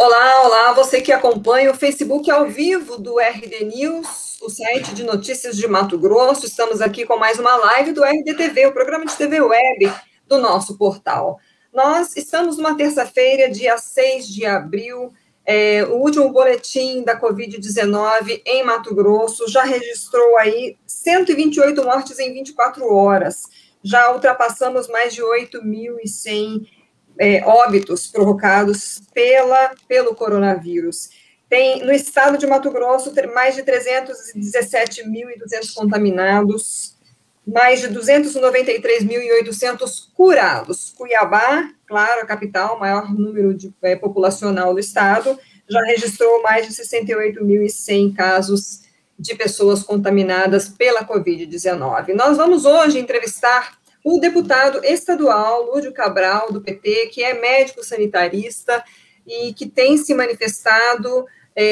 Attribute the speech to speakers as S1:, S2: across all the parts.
S1: Olá, olá, você que acompanha o Facebook ao vivo do RD News, o site de notícias de Mato Grosso. Estamos aqui com mais uma live do RDTV, o programa de TV web do nosso portal. Nós estamos numa terça-feira, dia 6 de abril, o último boletim da Covid-19 em Mato Grosso já registrou aí 128 mortes em 24 horas. Já ultrapassamos mais de 8.100 óbitos provocados pelo coronavírus. Tem, no estado de Mato Grosso, mais de 317.200 contaminados, mais de 293.800 curados. Cuiabá, claro, a capital, maior número populacional do estado, já registrou mais de 68.100 casos de pessoas contaminadas pela Covid-19. Nós vamos hoje entrevistar o deputado estadual Lúdio Cabral, do PT, que é médico sanitarista e que tem se manifestado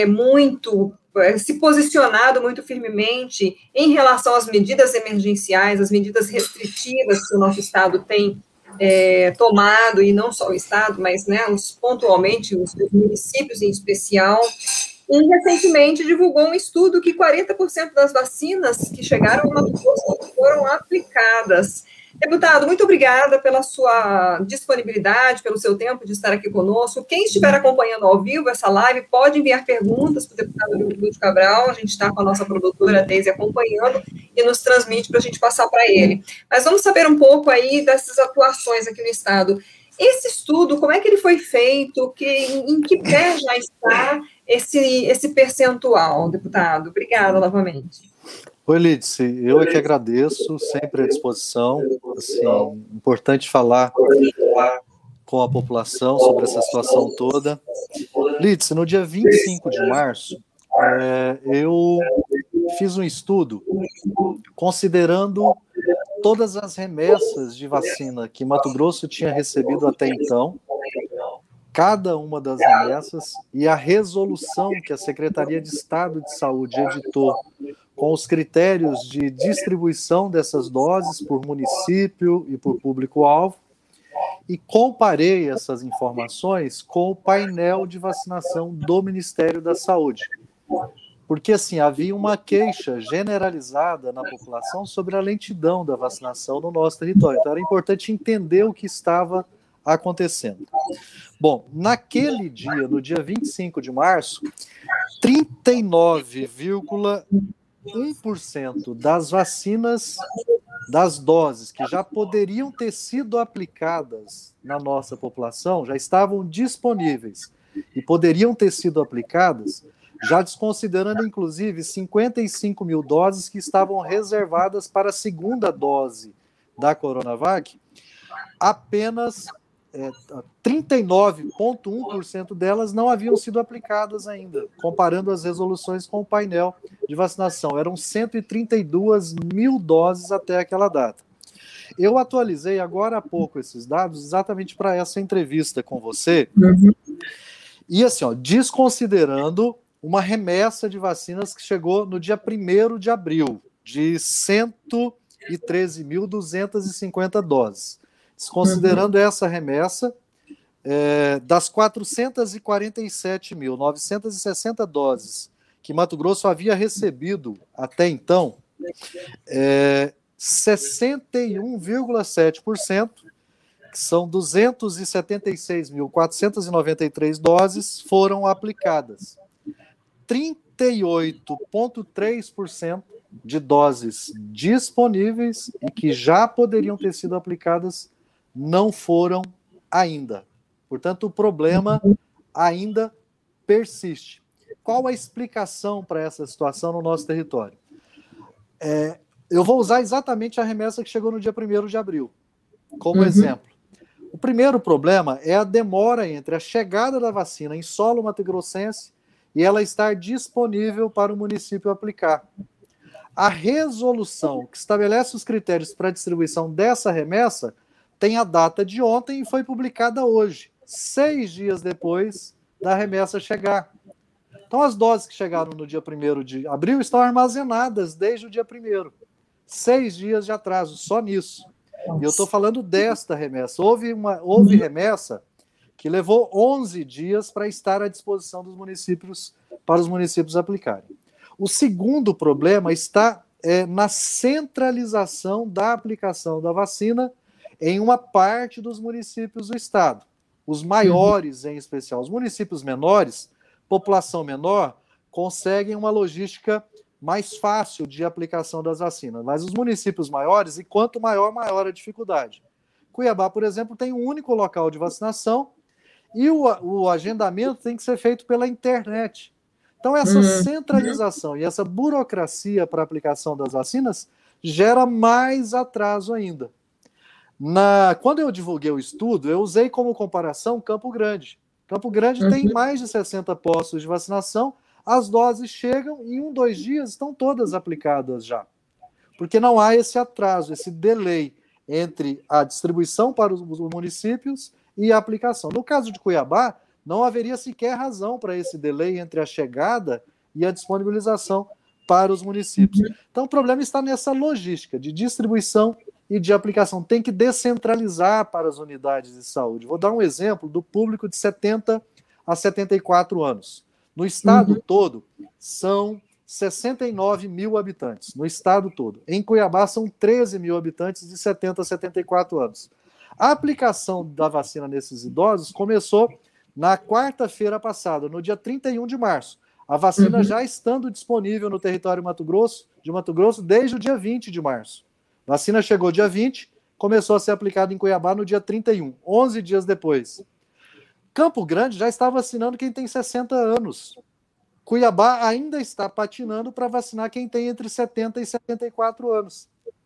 S1: se posicionado muito firmemente em relação às medidas emergenciais, às medidas restritivas que o nosso Estado tem tomado, e não só o Estado, mas pontualmente os municípios em especial. E recentemente divulgou um estudo que 40% das vacinas que chegaram ao Mato Grosso foram aplicadas. Deputado, muito obrigada pela sua disponibilidade, pelo seu tempo de estar aqui conosco. Quem estiver acompanhando ao vivo essa live pode enviar perguntas para o deputado Lúdio Cabral. A gente está com a nossa produtora Deise acompanhando e nos transmite para a gente passar para ele. Mas vamos saber um pouco aí dessas atuações aqui no Estado. Esse estudo, como é que ele foi feito? Em que pé já está esse percentual, deputado? Obrigada novamente.
S2: Oi, Lídice, eu é que agradeço, sempre à disposição. Assim, importante falar com a população sobre essa situação toda. Lídice, no dia 25 de março, eu fiz um estudo considerando todas as remessas de vacina que Mato Grosso tinha recebido até então, cada uma das remessas, e a resolução que a Secretaria de Estado de Saúde editou com os critérios de distribuição dessas doses por município e por público-alvo, e comparei essas informações com o painel de vacinação do Ministério da Saúde. Porque, assim, havia uma queixa generalizada na população sobre a lentidão da vacinação no nosso território. Então, era importante entender o que estava acontecendo. Bom, naquele dia, no dia 25 de março, 39,1% das vacinas, das doses que já poderiam ter sido aplicadas na nossa população, já estavam disponíveis e poderiam ter sido aplicadas, já desconsiderando, inclusive, 55 mil doses que estavam reservadas para a segunda dose da Coronavac. Apenas 39,1% delas não haviam sido aplicadas ainda, comparando as resoluções com o painel de vacinação. Eram 132 mil doses até aquela data. Eu atualizei agora há pouco esses dados exatamente para essa entrevista com você. E assim, desconsiderando uma remessa de vacinas que chegou no dia 1º de abril, de 113.250 doses. Desconsiderando essa remessa, das 447.960 doses que Mato Grosso havia recebido até então, 61,7%, que são 276.493 doses, foram aplicadas. 38,3% de doses disponíveis e que já poderiam ter sido aplicadas não foram ainda. Portanto, o problema ainda persiste. Qual a explicação para essa situação no nosso território? Eu vou usar exatamente a remessa que chegou no dia 1º de abril, como exemplo. O primeiro problema é a demora entre a chegada da vacina em solo mato-grossense e ela estar disponível para o município aplicar. A resolução que estabelece os critérios para a distribuição dessa remessa tem a data de ontem e foi publicada hoje, 6 dias depois da remessa chegar. Então, as doses que chegaram no dia 1º de abril estão armazenadas desde o dia 1º. 6 dias de atraso, só nisso. E eu estou falando desta remessa. Houve remessa que levou 11 dias para estar à disposição dos municípios, para os municípios aplicarem. O segundo problema está na centralização da aplicação da vacina em uma parte dos municípios do estado. Os maiores, em especial. Os municípios menores, população menor, conseguem uma logística mais fácil de aplicação das vacinas. Mas os municípios maiores, e quanto maior, maior a dificuldade. Cuiabá, por exemplo, tem um único local de vacinação e o agendamento tem que ser feito pela internet. Então, essa centralização e essa burocracia para a aplicação das vacinas gera mais atraso ainda. Quando eu divulguei o estudo, eu usei como comparação Campo Grande. Campo Grande tem mais de 60 postos de vacinação, as doses chegam e em 1, 2 dias estão todas aplicadas já. Porque não há esse atraso, esse delay entre a distribuição para os municípios e a aplicação. No caso de Cuiabá, não haveria sequer razão para esse delay entre a chegada e a disponibilização para os municípios. Então, o problema está nessa logística de distribuição e de aplicação. Tem que descentralizar para as unidades de saúde. Vou dar um exemplo do público de 70 a 74 anos. No estado todo, são 69 mil habitantes. No estado todo. Em Cuiabá, são 13 mil habitantes de 70 a 74 anos. A aplicação da vacina nesses idosos começou na quarta-feira passada, no dia 31 de março. A vacina já estando disponível no território de Mato Grosso desde o dia 20 de março. A vacina chegou dia 20, começou a ser aplicada em Cuiabá no dia 31, 11 dias depois. Campo Grande já está vacinando quem tem 60 anos. Cuiabá ainda está patinando para vacinar quem tem entre 70 e 74 anos.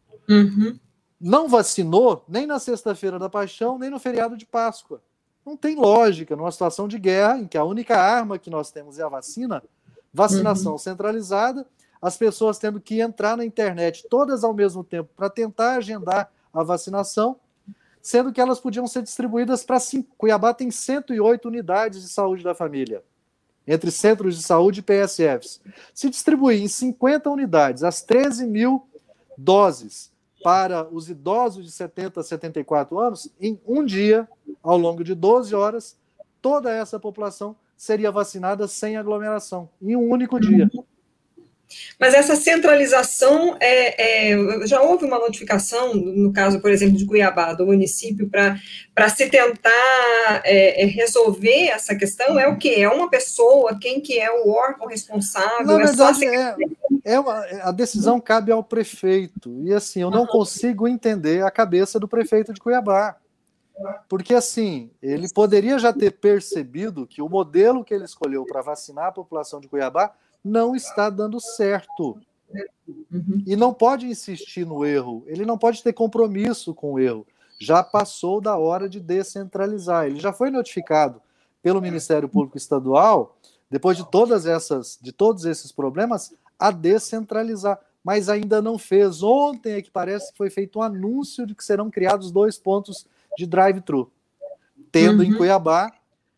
S2: Não vacinou nem na Sexta-feira da Paixão, nem no feriado de Páscoa. Não tem lógica, numa situação de guerra, em que a única arma que nós temos é a vacina, vacinação centralizada, as pessoas tendo que entrar na internet todas ao mesmo tempo para tentar agendar a vacinação, sendo que elas podiam ser distribuídas para 5. Cuiabá tem 108 unidades de saúde da família, entre centros de saúde e PSFs. Se distribuir em 50 unidades as 13 mil doses para os idosos de 70 a 74 anos, em um dia, ao longo de 12 horas, toda essa população seria vacinada sem aglomeração, em um único dia.
S1: Mas essa centralização, já houve uma notificação, no caso, por exemplo, de Cuiabá, do município, para se tentar resolver essa questão? É o quê? É uma pessoa? Quem que é o órgão responsável?
S2: Na verdade, a decisão cabe ao prefeito. E, assim, eu não consigo entender a cabeça do prefeito de Cuiabá. Porque, assim, ele poderia já ter percebido que o modelo que ele escolheu para vacinar a população de Cuiabá não está dando certo. E não pode insistir no erro. Ele não pode ter compromisso com o erro. Já passou da hora de descentralizar. Ele já foi notificado pelo Ministério Público Estadual, depois de todos esses problemas, a descentralizar. Mas ainda não fez. Ontem é que parece que foi feito um anúncio de que serão criados 2 pontos de drive-thru. Tendo em Cuiabá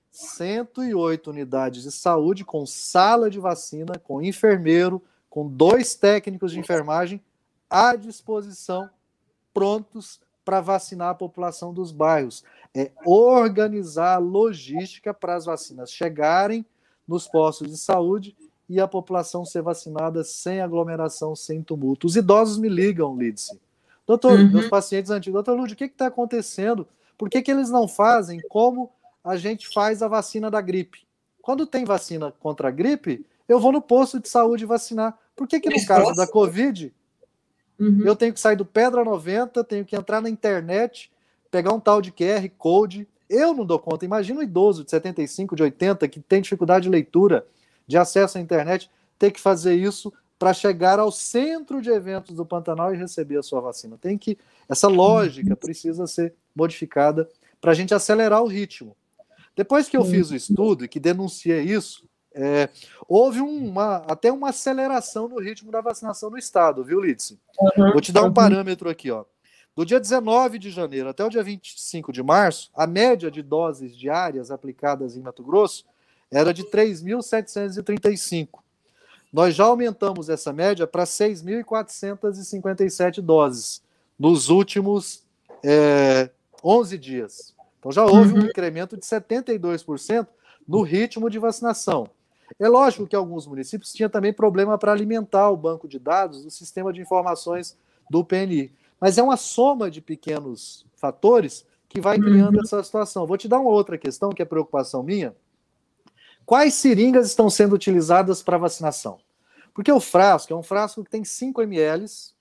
S2: 108 unidades de saúde com sala de vacina, com enfermeiro, com 2 técnicos de enfermagem à disposição, prontos para vacinar a população dos bairros. É organizar a logística para as vacinas chegarem nos postos de saúde e a população ser vacinada sem aglomeração, sem tumulto. Os idosos me ligam, Lídice. Doutor, meus pacientes antigos, doutor Lúdio, o que está acontecendo? Por que eles não fazem como a gente faz a vacina da gripe? Quando tem vacina contra a gripe, eu vou no posto de saúde vacinar. Por que no caso da Covid, eu tenho que sair do Pedra 90, tenho que entrar na internet, pegar um tal de QR Code? Eu não dou conta. Imagina um idoso de 75, de 80, que tem dificuldade de leitura, de acesso à internet, ter que fazer isso para chegar ao centro de eventos do Pantanal e receber a sua vacina. Essa lógica precisa ser modificada para a gente acelerar o ritmo. Depois que eu fiz o estudo e que denunciei isso, houve até uma aceleração no ritmo da vacinação no estado, viu, Lídice? Vou te dar um parâmetro aqui, ó. Do dia 19 de janeiro até o dia 25 de março, a média de doses diárias aplicadas em Mato Grosso era de 3.735. Nós já aumentamos essa média para 6.457 doses nos últimos 11 dias. Então já houve um incremento de 72% no ritmo de vacinação. É lógico que alguns municípios tinham também problema para alimentar o banco de dados do sistema de informações do PNI. Mas é uma soma de pequenos fatores que vai criando essa situação. Vou te dar uma outra questão, que é preocupação minha. Quais seringas estão sendo utilizadas para vacinação? Porque o frasco é um frasco que tem 5 ml,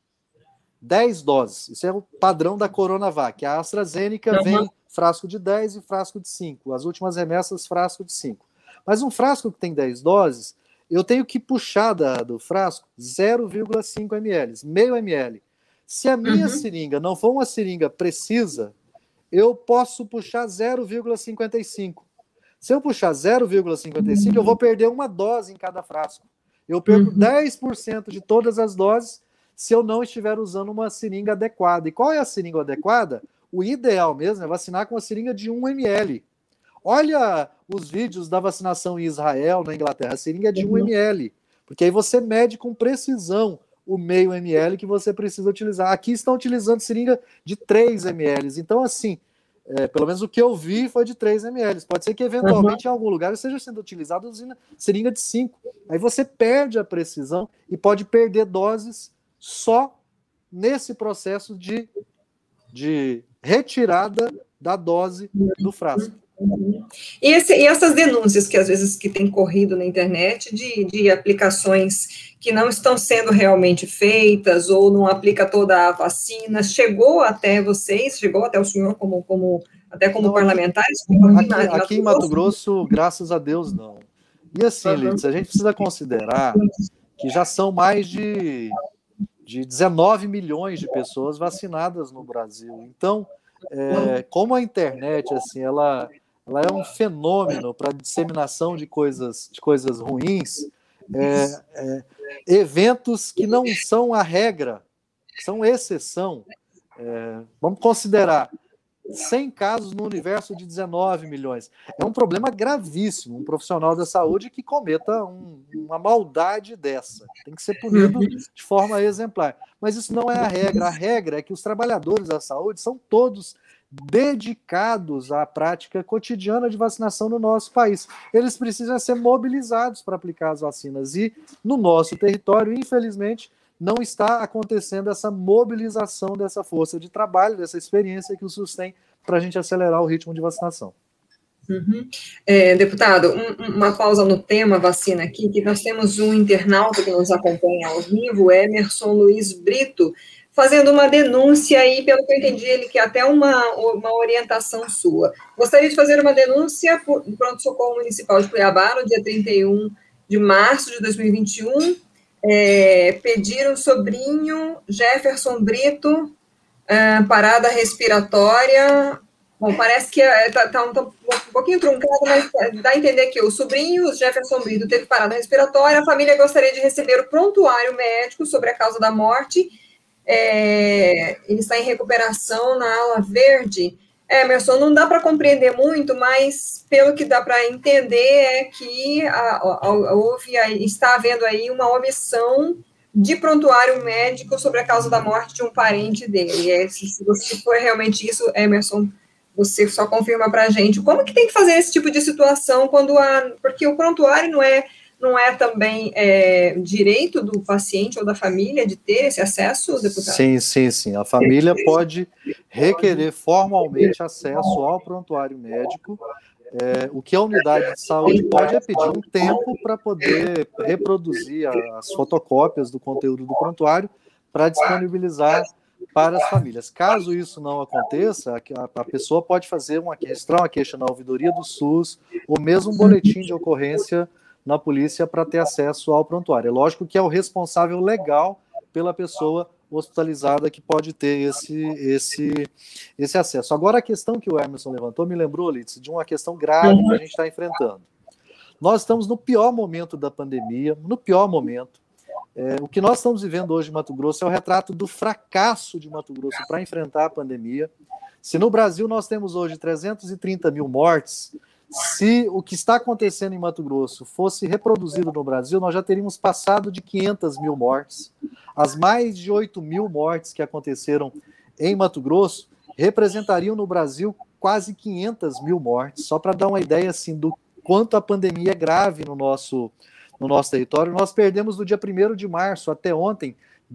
S2: 10 doses. Isso é o padrão da Coronavac. A AstraZeneca vem frasco de 10 e frasco de 5. As últimas remessas, frasco de 5. Mas um frasco que tem 10 doses, eu tenho que puxar do frasco 0,5 ml, meio ml. Se a minha seringa não for uma seringa precisa, eu posso puxar 0,55. Se eu puxar 0,55, eu vou perder uma dose em cada frasco. Eu perco 10% de todas as doses se eu não estiver usando uma seringa adequada. E qual é a seringa adequada? O ideal mesmo é vacinar com uma seringa de 1 ml. Olha os vídeos da vacinação em Israel, na Inglaterra. A seringa é de 1 ml, porque aí você mede com precisão o meio ml que você precisa utilizar. Aqui estão utilizando seringa de 3 ml. Então, assim, pelo menos o que eu vi foi de 3 ml. Pode ser que, eventualmente, em algum lugar esteja sendo utilizado seringa de 5. Aí você perde a precisão e pode perder doses só nesse processo de retirada da dose do frasco.
S1: E essas denúncias que às vezes que tem corrido na internet de aplicações que não estão sendo realmente feitas ou não aplica toda a vacina, chegou até vocês, chegou até o senhor como parlamentares?
S2: Aqui em Mato Grosso, graças a Deus, não. E assim, Lides, a gente precisa considerar que já são mais de 19 milhões de pessoas vacinadas no Brasil. Então, como a internet, assim, ela é um fenômeno para disseminação de coisas ruins, eventos que não são a regra, são exceção. Vamos considerar 100 casos no universo de 19 milhões. É um problema gravíssimo, um profissional da saúde que cometa uma maldade dessa. Tem que ser punido de forma exemplar. Mas isso não é a regra. A regra é que os trabalhadores da saúde são todos dedicados à prática cotidiana de vacinação no nosso país. Eles precisam ser mobilizados para aplicar as vacinas. E no nosso território, infelizmente, não está acontecendo essa mobilização dessa força de trabalho, dessa experiência que o SUS tem para a gente acelerar o ritmo de vacinação.
S1: Deputado, uma pausa no tema vacina aqui, que nós temos um internauta que nos acompanha ao vivo, Emerson Luiz Brito, fazendo uma denúncia aí, pelo que eu entendi, ele quer até uma orientação sua. Gostaria de fazer uma denúncia por Pronto-Socorro Municipal de Cuiabá, no dia 31 de março de 2021, pedir o sobrinho Jefferson Brito, parada respiratória. Bom, parece que está um pouquinho truncado, mas dá a entender que o sobrinho Jefferson Brito teve parada respiratória, a família gostaria de receber o prontuário médico sobre a causa da morte. Ele está em recuperação na ala verde. Emerson, não dá para compreender muito, mas pelo que dá para entender é que está havendo aí uma omissão de prontuário médico sobre a causa da morte de um parente dele. Se for realmente isso, Emerson, você só confirma para a gente. Como que tem que fazer esse tipo de situação porque o prontuário não é também direito do paciente ou da família de ter esse acesso, deputado?
S2: Sim. A família pode requerer formalmente acesso ao prontuário médico. O que a unidade de saúde pode é pedir um tempo para poder reproduzir as fotocópias do conteúdo do prontuário para disponibilizar para as famílias. Caso isso não aconteça, a pessoa pode registrar uma queixa na ouvidoria do SUS ou mesmo um boletim de ocorrência na polícia para ter acesso ao prontuário. É lógico que é o responsável legal pela pessoa hospitalizada que pode ter esse acesso. Agora, a questão que o Emerson levantou me lembrou, Litz, de uma questão grave que a gente está enfrentando. Nós estamos no pior momento da pandemia, no pior momento. O que nós estamos vivendo hoje em Mato Grosso é o retrato do fracasso de Mato Grosso para enfrentar a pandemia. Se no Brasil nós temos hoje 330 mil mortes, se o que está acontecendo em Mato Grosso fosse reproduzido no Brasil, nós já teríamos passado de 500 mil mortes. As mais de 8 mil mortes que aconteceram em Mato Grosso representariam no Brasil quase 500 mil mortes, só para dar uma ideia assim, do quanto a pandemia é grave no nosso território. Nós perdemos do dia 1º de março até ontem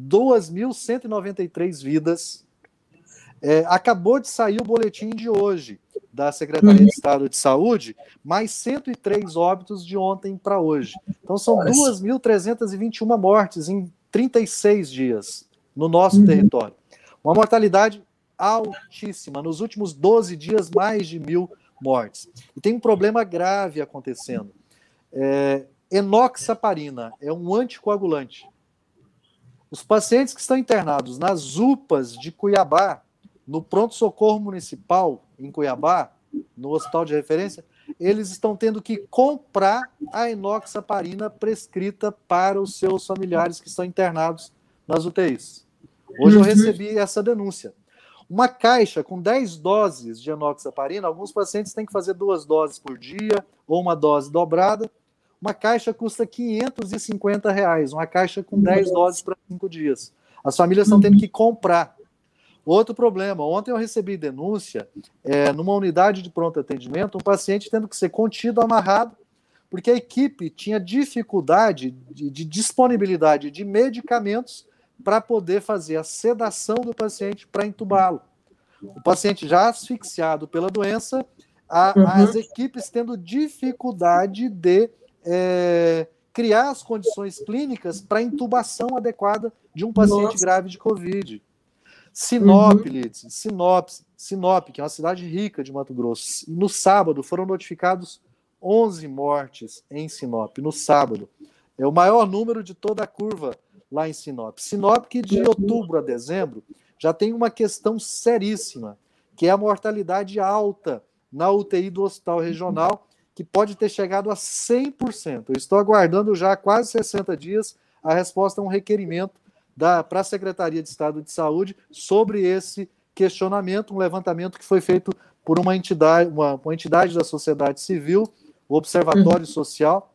S2: 2.193 vidas. Acabou de sair o boletim de hoje da Secretaria de Estado de Saúde, mais 103 óbitos de ontem para hoje. Então são 2.321 mortes em 36 dias no nosso território. Uma mortalidade altíssima. Nos últimos 12 dias, mais de 1.000 mortes. E tem um problema grave acontecendo. Enoxaparina é um anticoagulante. Os pacientes que estão internados nas UPAs de Cuiabá, no pronto-socorro municipal em Cuiabá, no hospital de referência, eles estão tendo que comprar a enoxaparina prescrita para os seus familiares que estão internados nas UTIs. Hoje eu recebi essa denúncia. Uma caixa com 10 doses de enoxaparina, alguns pacientes têm que fazer 2 doses por dia, ou uma dose dobrada. Uma caixa custa R$550, uma caixa com 10 doses para 5 dias. As famílias estão tendo que comprar. Outro problema, ontem eu recebi denúncia numa unidade de pronto atendimento, um paciente tendo que ser contido, amarrado, porque a equipe tinha dificuldade de disponibilidade de medicamentos para poder fazer a sedação do paciente para entubá-lo. O paciente já asfixiado pela doença, as equipes tendo dificuldade de criar as condições clínicas para a intubação adequada de um paciente grave de Covid. Sinop, Sinop, que é uma cidade rica de Mato Grosso. No sábado foram notificados 11 mortes em Sinop, no sábado. É o maior número de toda a curva lá em Sinop. Sinop, que de outubro a dezembro já tem uma questão seríssima, que é a mortalidade alta na UTI do Hospital Regional, que pode ter chegado a 100%. Eu estou aguardando já há quase 60 dias a resposta a um requerimento para a Secretaria de Estado de Saúde sobre esse questionamento, um levantamento que foi feito por uma entidade da sociedade civil, o Observatório Social,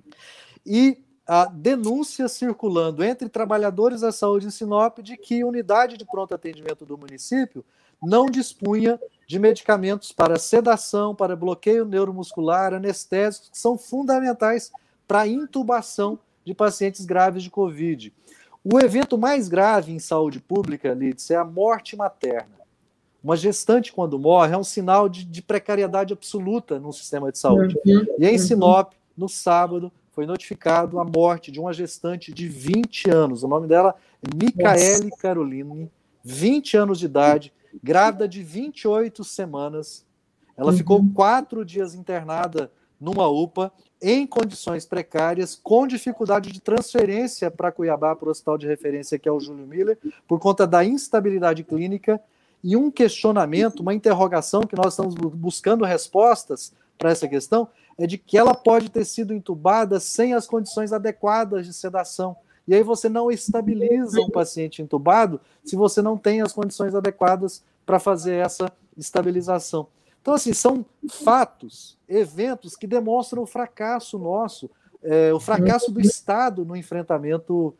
S2: e a denúncia circulando entre trabalhadores da saúde em Sinop de que a unidade de pronto atendimento do município não dispunha de medicamentos para sedação, para bloqueio neuromuscular, anestésicos, que são fundamentais para a intubação de pacientes graves de Covid. O evento mais grave em saúde pública, Lídice, é a morte materna. Uma gestante, quando morre, é um sinal de precariedade absoluta no sistema de saúde. E em Sinop, no sábado, foi notificado a morte de uma gestante de 20 anos. O nome dela é Micaele Caroline, 20 anos de idade, grávida de 28 semanas. Ela ficou 4 dias internada numa UPA, em condições precárias, com dificuldade de transferência para Cuiabá, para o hospital de referência, que é o Júlio Miller, por conta da instabilidade clínica, e um questionamento, uma interrogação que nós estamos buscando respostas para essa questão, é de que ela pode ter sido entubada sem as condições adequadas de sedação. E aí você não estabiliza um paciente entubado se você não tem as condições adequadas para fazer essa estabilização. Então, assim, são fatos, eventos que demonstram o fracasso nosso, o fracasso do Estado no enfrentamento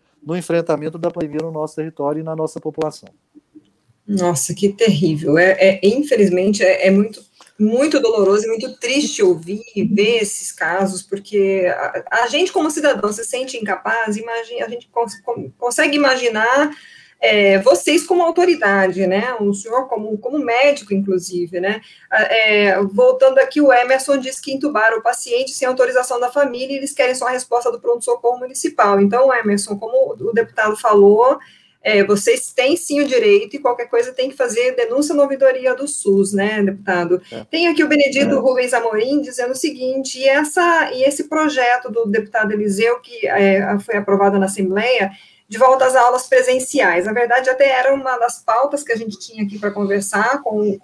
S2: da pandemia no nosso território e na nossa população.
S1: Nossa, que terrível. Infelizmente, é muito, muito doloroso e muito triste ouvir e ver esses casos, porque a gente, como cidadão, se sente incapaz, a gente consegue imaginar vocês como autoridade, né, o senhor como médico, inclusive, né, voltando aqui, o Emerson disse que entubaram o paciente sem autorização da família e eles querem só a resposta do pronto-socorro municipal. Então, Emerson, como o deputado falou, vocês têm sim o direito e qualquer coisa tem que fazer denúncia na ouvidoria do SUS, né, deputado? Tem aqui o Benedito Rubens Amorim dizendo o seguinte, e esse projeto do deputado Eliseu, que foi aprovado na Assembleia, de volta às aulas presenciais. Na verdade, até era uma das pautas que a gente tinha aqui para conversar com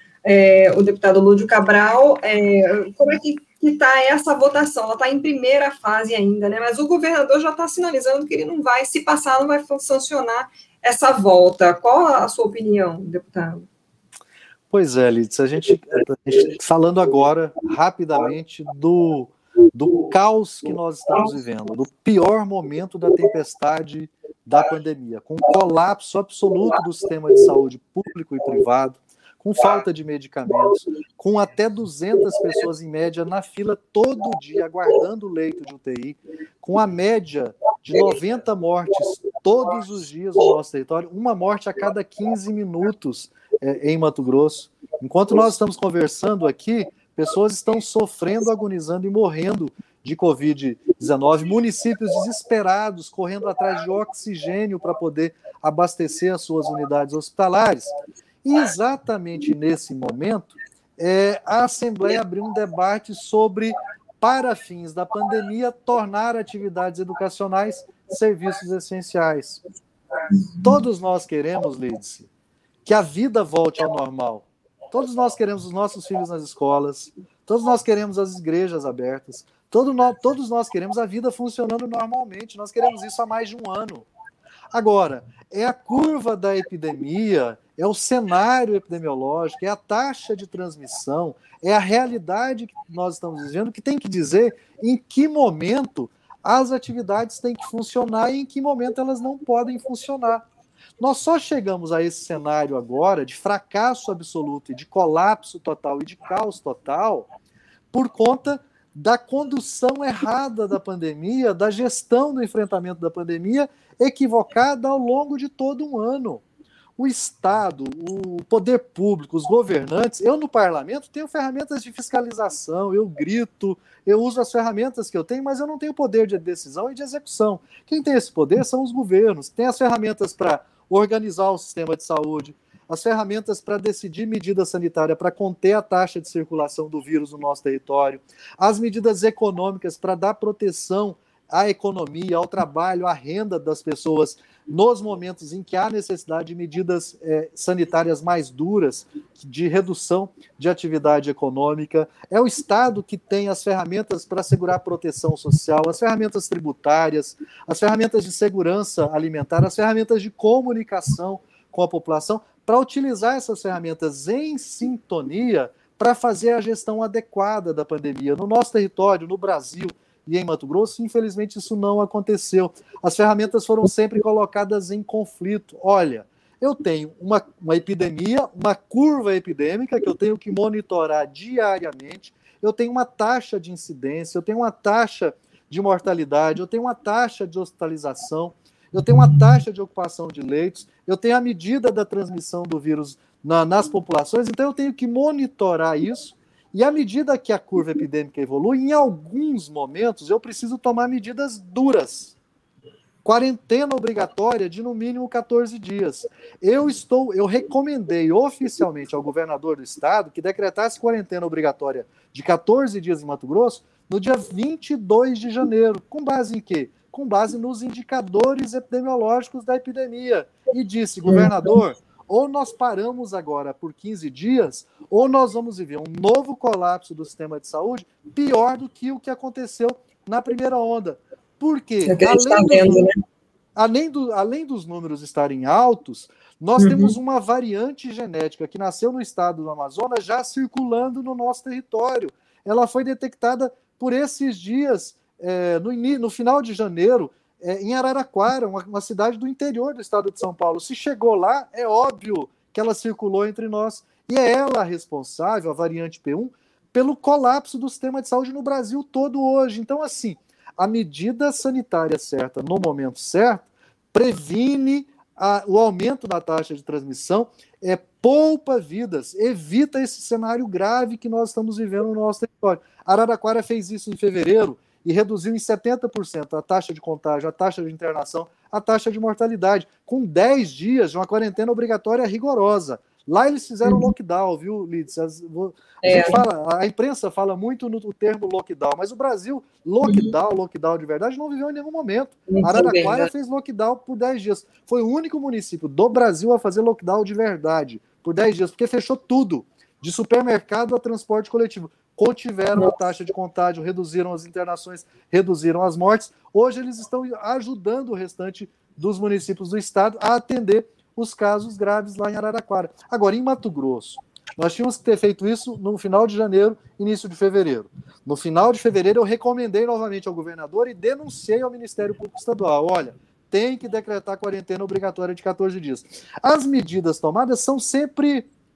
S1: o deputado Lúdio Cabral. Como é que está essa votação? Ela está em primeira fase ainda, né? Mas o governador já está sinalizando que ele não vai, se passar, não vai sancionar essa volta. Qual a sua opinião, deputado?
S2: Pois é, Lídice, a gente falando agora, rapidamente, do caos que nós estamos vivendo, do pior momento da tempestade da pandemia, com um colapso absoluto do sistema de saúde público e privado, com com falta de medicamentos, com até 200 pessoas em média na fila todo dia, aguardando o leito de UTI, com a média de 90 mortes todos os dias no nosso território, uma morte a cada 15 minutos em Mato Grosso. Enquanto nós estamos conversando aqui, pessoas estão sofrendo, agonizando e morrendo de Covid-19, municípios desesperados, correndo atrás de oxigênio para poder abastecer as suas unidades hospitalares. E exatamente nesse momento, a Assembleia abriu um debate sobre, para fins da pandemia, tornar atividades educacionais serviços essenciais. Todos nós queremos, Lídice, que a vida volte ao normal. Todos nós queremos os nossos filhos nas escolas, todos nós queremos as igrejas abertas, todos nós queremos a vida funcionando normalmente, nós queremos isso há mais de um ano. Agora, é a curva da epidemia, é o cenário epidemiológico, é a taxa de transmissão, é a realidade que nós estamos vivendo que tem que dizer em que momento as atividades têm que funcionar e em que momento elas não podem funcionar. Nós só chegamos a esse cenário agora de fracasso absoluto e de colapso total e de caos total por conta da condução errada da pandemia, da gestão do enfrentamento da pandemia equivocada ao longo de todo um ano. O Estado, o poder público, os governantes, eu no parlamento tenho ferramentas de fiscalização, eu grito, eu uso as ferramentas que eu tenho, mas eu não tenho poder de decisão e de execução. Quem tem esse poder são os governos, tem as ferramentas para organizar o sistema de saúde, as ferramentas para decidir medida sanitária para conter a taxa de circulação do vírus no nosso território, as medidas econômicas para dar proteção à economia, ao trabalho, à renda das pessoas nos momentos em que há necessidade de medidas sanitárias mais duras, de redução de atividade econômica. É o Estado que tem as ferramentas para assegurar a proteção social, as ferramentas tributárias, as ferramentas de segurança alimentar, as ferramentas de comunicação com a população, para utilizar essas ferramentas em sintonia para fazer a gestão adequada da pandemia. No nosso território, no Brasil e em Mato Grosso, infelizmente isso não aconteceu. As ferramentas foram sempre colocadas em conflito. Olha, eu tenho uma epidemia, uma curva epidêmica que eu tenho que monitorar diariamente, eu tenho uma taxa de incidência, eu tenho uma taxa de mortalidade, eu tenho uma taxa de hospitalização, eu tenho uma taxa de ocupação de leitos, eu tenho a medida da transmissão do vírus nas populações, então eu tenho que monitorar isso, e à medida que a curva epidêmica evolui, em alguns momentos eu preciso tomar medidas duras. Quarentena obrigatória de no mínimo 14 dias. Eu recomendei oficialmente ao governador do estado que decretasse quarentena obrigatória de 14 dias em Mato Grosso no dia 22 de janeiro. Com base em quê? Com base nos indicadores epidemiológicos da epidemia. E disse, governador, ou nós paramos agora por 15 dias, ou nós vamos viver um novo colapso do sistema de saúde pior do que o que aconteceu na primeira onda. Por quê? Além dos números estarem altos, nós temos uma variante genética que nasceu no estado do Amazonas já circulando no nosso território. Ela foi detectada por esses dias, no final de janeiro, em Araraquara, uma cidade do interior do estado de São Paulo. Se chegou lá, é óbvio que ela circulou entre nós. E é ela a responsável, a variante P1, pelo colapso do sistema de saúde no Brasil todo hoje. Então, assim, a medida sanitária certa, no momento certo, previne o aumento da taxa de transmissão, poupa vidas, evita esse cenário grave que nós estamos vivendo no nosso território. Araraquara fez isso em fevereiro e reduziu em 70% a taxa de contágio, a taxa de internação, a taxa de mortalidade, com 10 dias de uma quarentena obrigatória rigorosa. Lá eles fizeram lockdown, viu, Lídice? A imprensa fala muito no termo lockdown, mas o Brasil, lockdown de verdade, não viveu em nenhum momento. Araraquara fez lockdown por 10 dias. Foi o único município do Brasil a fazer lockdown de verdade, por 10 dias, porque fechou tudo, de supermercado a transporte coletivo. Contiveram a taxa de contágio, reduziram as internações, reduziram as mortes. Hoje eles estão ajudando o restante dos municípios do estado a atender os casos graves lá em Araraquara. Agora, em Mato Grosso, nós tínhamos que ter feito isso no final de janeiro, início de fevereiro. No final de fevereiro, eu recomendei novamente ao governador e denunciei ao Ministério Público Estadual. Olha, tem que decretar quarentena obrigatória de 14 dias. As medidas tomadas são sempre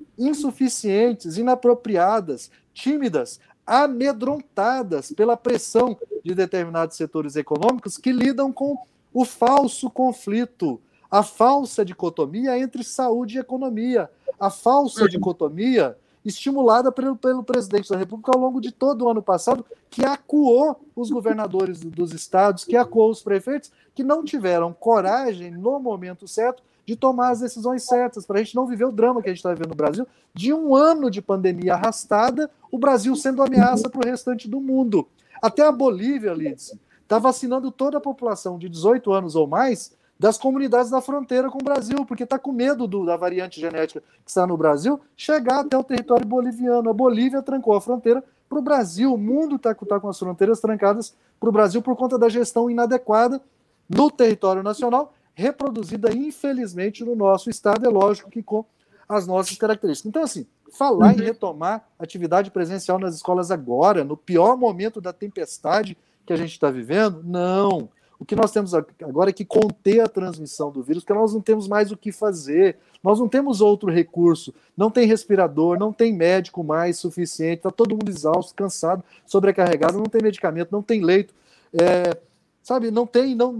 S2: insuficientes, inapropriadas, tímidas, amedrontadas pela pressão de determinados setores econômicos que lidam com o falso conflito, a falsa dicotomia entre saúde e economia, a falsa dicotomia estimulada pelo presidente da República ao longo de todo o ano passado, que acuou os governadores dos estados, que acuou os prefeitos, que não tiveram coragem, no momento certo, de tomar as decisões certas, para a gente não viver o drama que a gente está vivendo no Brasil, de um ano de pandemia arrastada, o Brasil sendo ameaça para o restante do mundo. Até a Bolívia, Lídice, está vacinando toda a população de 18 anos ou mais das comunidades da fronteira com o Brasil, porque está com medo da variante genética que está no Brasil chegar até o território boliviano. A Bolívia trancou a fronteira para o Brasil. O mundo está com as fronteiras trancadas para o Brasil por conta da gestão inadequada no território nacional, reproduzida, infelizmente, no nosso estado, é lógico que com as nossas características. Então, assim, falar em retomar atividade presencial nas escolas agora, no pior momento da tempestade que a gente está vivendo, não. O que nós temos agora é que conter a transmissão do vírus, porque nós não temos mais o que fazer, nós não temos outro recurso, não tem respirador, não tem médico mais suficiente, está todo mundo exausto, cansado, sobrecarregado, não tem medicamento, não tem leito, sabe, não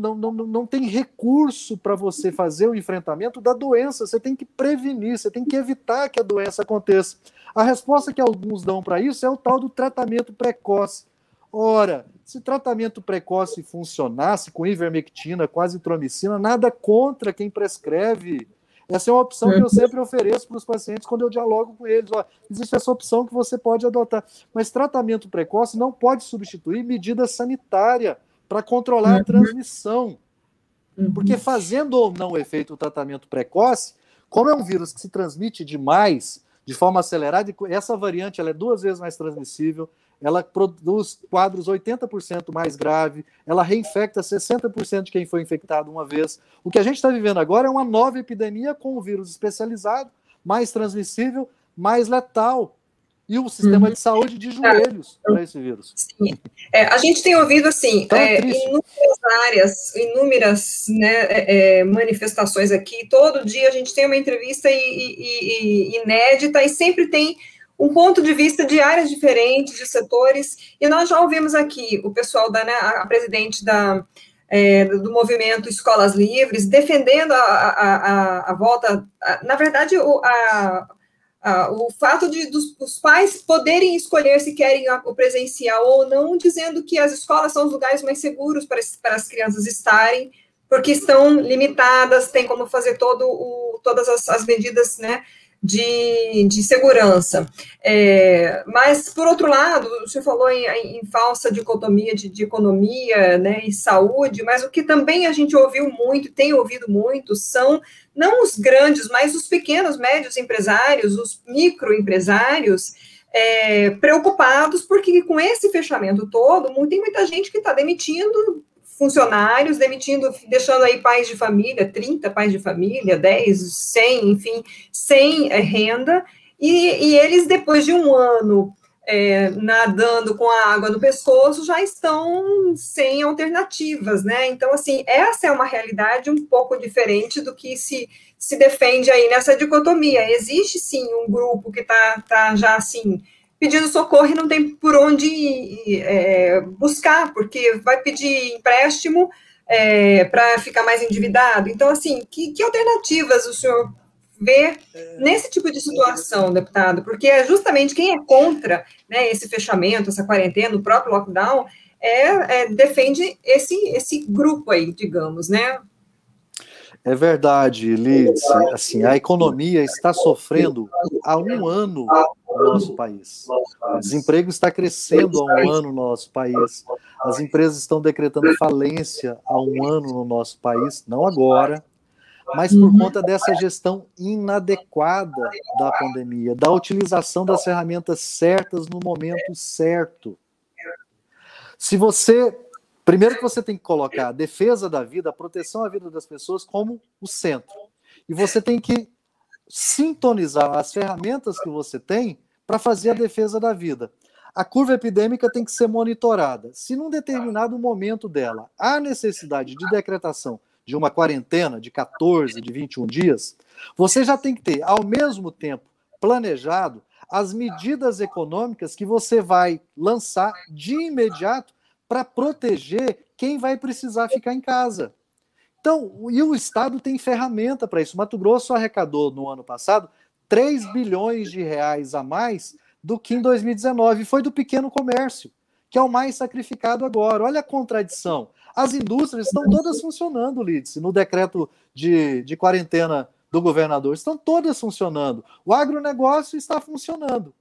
S2: tem recurso para você fazer o enfrentamento da doença, você tem que prevenir, você tem que evitar que a doença aconteça. A resposta que alguns dão para isso é o tal do tratamento precoce. Ora, se tratamento precoce funcionasse com ivermectina, com azitromicina, nada contra quem prescreve. Essa é uma opção que eu sempre ofereço para os pacientes quando eu dialogo com eles. Ó, existe essa opção que você pode adotar. Mas tratamento precoce não pode substituir medida sanitária para controlar a transmissão. Porque fazendo ou não o efeito do tratamento precoce, como é um vírus que se transmite demais, de forma acelerada, essa variante ela é 2 vezes mais transmissível, ela produz quadros 80% mais grave, ela reinfecta 60% de quem foi infectado uma vez. O que a gente está vivendo agora é uma nova epidemia com um vírus especializado, mais transmissível, mais letal. E o sistema de saúde de joelhos para esse vírus.
S1: Sim. A gente tem ouvido, assim, inúmeras áreas, inúmeras manifestações aqui. Todo dia a gente tem uma entrevista inédita e sempre tem um ponto de vista de áreas diferentes, de setores. E nós já ouvimos aqui o pessoal, a presidente do movimento Escolas Livres, defendendo a volta, na verdade, o fato dos pais poderem escolher se querem o presencial ou não, dizendo que as escolas são os lugares mais seguros para as crianças estarem, porque estão limitadas, tem como fazer todas as medidas, né, de segurança. Mas, por outro lado, você falou em falsa dicotomia de economia, né, e saúde, mas o que também a gente ouviu muito, tem ouvido muito, são não os grandes, mas os pequenos, médios empresários, os microempresários, preocupados, porque com esse fechamento todo, tem muita gente que está demitindo funcionários, deixando aí pais de família, 30 pais de família, 10, 100, enfim, sem renda, e eles, depois de um ano nadando com a água no pescoço, já estão sem alternativas, né? Então, assim, essa é uma realidade um pouco diferente do que se defende aí nessa dicotomia. Existe, sim, um grupo que tá já, assim, pedindo socorro e não tem por onde buscar, porque vai pedir empréstimo para ficar mais endividado. Então, assim, que alternativas o senhor vê nesse tipo de situação, deputado? Porque é justamente quem é contra, né, esse fechamento, essa quarentena, o próprio lockdown, defende esse grupo aí, digamos, né?
S2: É verdade, Liz. Assim, a economia está sofrendo há um ano no nosso país. O desemprego está crescendo há um ano no nosso país. As empresas estão decretando falência há um ano no nosso país, não agora, mas por conta dessa gestão inadequada da pandemia, da utilização das ferramentas certas no momento certo. Primeiro que você tem que colocar a defesa da vida, a proteção à vida das pessoas como o centro. E você tem que sintonizar as ferramentas que você tem para fazer a defesa da vida. A curva epidêmica tem que ser monitorada. Se num determinado momento dela há necessidade de decretação de uma quarentena de 14, de 21 dias, você já tem que ter, ao mesmo tempo, planejado as medidas econômicas que você vai lançar de imediato para proteger quem vai precisar ficar em casa. Então, e o Estado tem ferramenta para isso. Mato Grosso arrecadou no ano passado 3 bilhões de reais a mais do que em 2019. Foi do pequeno comércio, que é o mais sacrificado agora. Olha a contradição. As indústrias estão todas funcionando, Lídice, no decreto de quarentena do governador. Estão todas funcionando. O agronegócio está funcionando.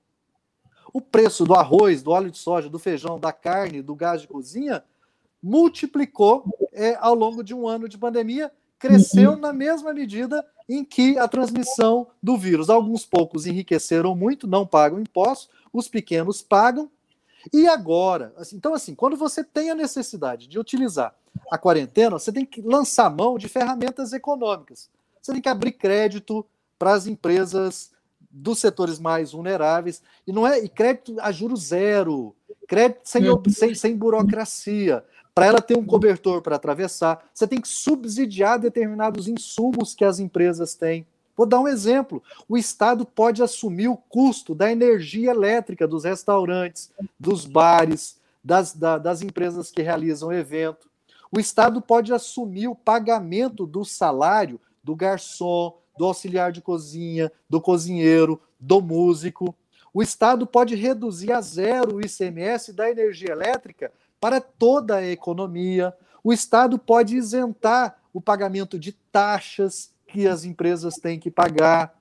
S2: O preço do arroz, do óleo de soja, do feijão, da carne, do gás de cozinha multiplicou ao longo de um ano de pandemia, cresceu na mesma medida em que a transmissão do vírus. Alguns poucos enriqueceram muito, não pagam impostos, os pequenos pagam. E agora, então assim, quando você tem a necessidade de utilizar a quarentena, você tem que lançar mão de ferramentas econômicas. Você tem que abrir crédito para as empresas dos setores mais vulneráveis, e crédito a juros zero, crédito sem burocracia, para ela ter um cobertor para atravessar. Você tem que subsidiar determinados insumos que as empresas têm. Vou dar um exemplo. O Estado pode assumir o custo da energia elétrica dos restaurantes, dos bares, das empresas que realizam evento. O Estado pode assumir o pagamento do salário do garçom, do auxiliar de cozinha, do cozinheiro, do músico. O Estado pode reduzir a zero o ICMS da energia elétrica para toda a economia. O Estado pode isentar o pagamento de taxas que as empresas têm que pagar.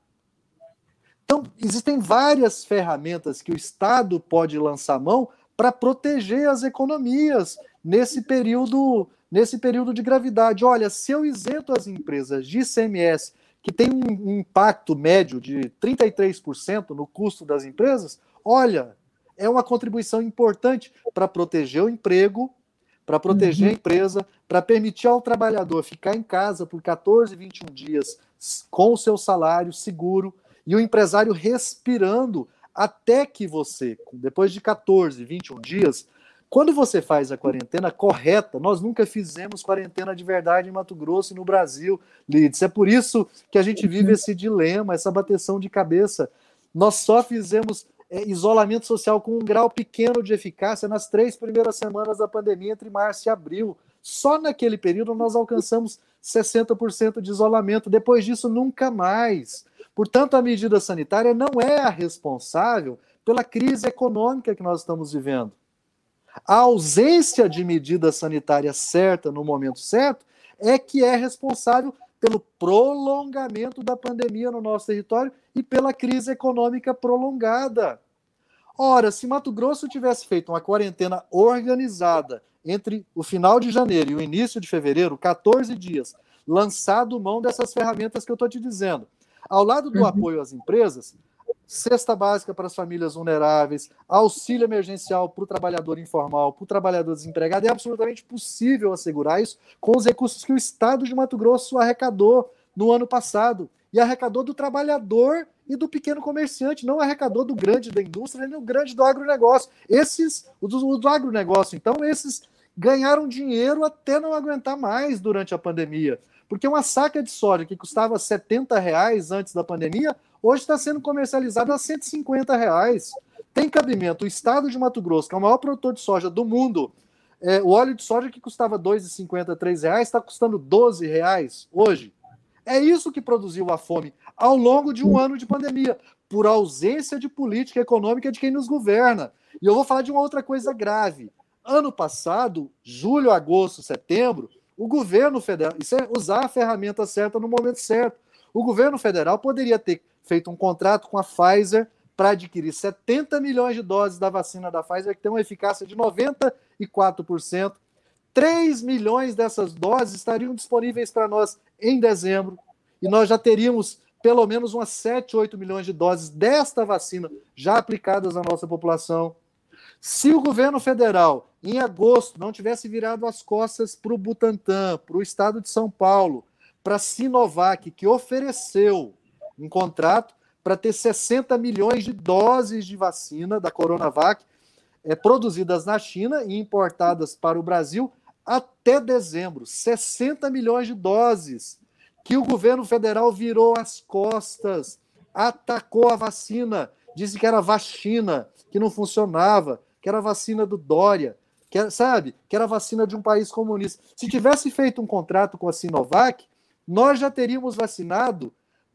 S2: Então, existem várias ferramentas que o Estado pode lançar mão para proteger as economias nesse período de gravidade. Olha, se eu isento as empresas de ICMS, que tem um impacto médio de 33% no custo das empresas, olha, é uma contribuição importante para proteger o emprego, para proteger a empresa, para permitir ao trabalhador ficar em casa por 14, 21 dias com o seu salário seguro e o empresário respirando até que você, depois de 14, 21 dias, quando você faz a quarentena correta, nós nunca fizemos quarentena de verdade em Mato Grosso e no Brasil, Lídice. É por isso que a gente vive esse dilema, essa bateção de cabeça. Nós só fizemos isolamento social com um grau pequeno de eficácia nas 3 primeiras semanas da pandemia, entre março e abril. Só naquele período nós alcançamos 60% de isolamento. Depois disso, nunca mais. Portanto, a medida sanitária não é a responsável pela crise econômica que nós estamos vivendo. A ausência de medida sanitária certa no momento certo é que é responsável pelo prolongamento da pandemia no nosso território e pela crise econômica prolongada. Ora, se Mato Grosso tivesse feito uma quarentena organizada entre o final de janeiro e o início de fevereiro, 14 dias, lançado mão dessas ferramentas que eu estou te dizendo, ao lado do apoio às empresas, cesta básica para as famílias vulneráveis, auxílio emergencial para o trabalhador informal, para o trabalhador desempregado, é absolutamente possível assegurar isso com os recursos que o Estado de Mato Grosso arrecadou no ano passado, e arrecadou do trabalhador e do pequeno comerciante, não arrecadou do grande da indústria nem do grande do agronegócio. O do agronegócio, então, esses ganharam dinheiro até não aguentar mais durante a pandemia, porque uma saca de soja que custava R$ 70 antes da pandemia, hoje está sendo comercializado a R$ 150. Tem cabimento. O estado de Mato Grosso, que é o maior produtor de soja do mundo, o óleo de soja que custava R$ 2,50, R$ 3 está custando R$ 12 hoje. É isso que produziu a fome ao longo de um ano de pandemia, por ausência de política econômica de quem nos governa. E eu vou falar de uma outra coisa grave. Ano passado, julho, agosto, setembro, o governo federal, isso é usar a ferramenta certa no momento certo, o governo federal poderia ter feito um contrato com a Pfizer para adquirir 70 milhões de doses da vacina da Pfizer, que tem uma eficácia de 94%. 3 milhões dessas doses estariam disponíveis para nós em dezembro, e nós já teríamos pelo menos umas 7, 8 milhões de doses desta vacina já aplicadas à nossa população. Se o governo federal, em agosto, não tivesse virado as costas para o Butantan, para o estado de São Paulo, para a Sinovac, que ofereceu um contrato para ter 60 milhões de doses de vacina da Coronavac, produzidas na China e importadas para o Brasil até dezembro. 60 milhões de doses que o governo federal virou as costas. atacou a vacina, disse que era vacina, que não funcionava, que era vacina do Dória, que era vacina de um país comunista. Se tivesse feito um contrato com a Sinovac, nós já teríamos vacinado,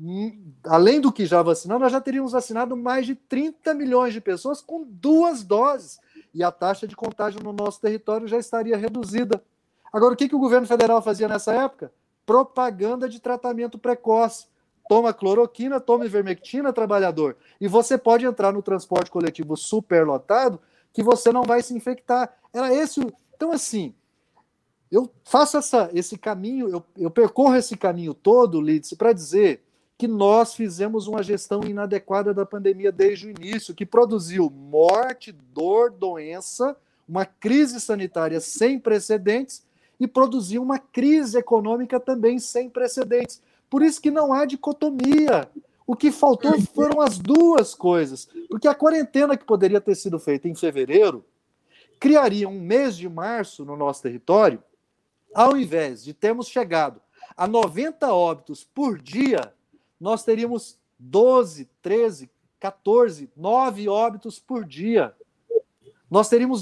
S2: além do que já vacinamos, nós já teríamos vacinado mais de 30 milhões de pessoas com 2 doses. E a taxa de contágio no nosso território já estaria reduzida. Agora, o que o governo federal fazia nessa época? Propaganda de tratamento precoce. Toma cloroquina, toma ivermectina, trabalhador. E você pode entrar no transporte coletivo superlotado que você não vai se infectar. Era esse. Então, assim, eu faço esse caminho, eu percorro esse caminho todo, Lídice, para dizer que nós fizemos uma gestão inadequada da pandemia desde o início, que produziu morte, dor, doença, uma crise sanitária sem precedentes e produziu uma crise econômica também sem precedentes. Por isso que não há dicotomia. O que faltou foram as duas coisas, porque a quarentena que poderia ter sido feita em fevereiro criaria um mês de março no nosso território, ao invés de termos chegado a 90 óbitos por dia, nós teríamos 12, 13, 14, 9 óbitos por dia. Nós teríamos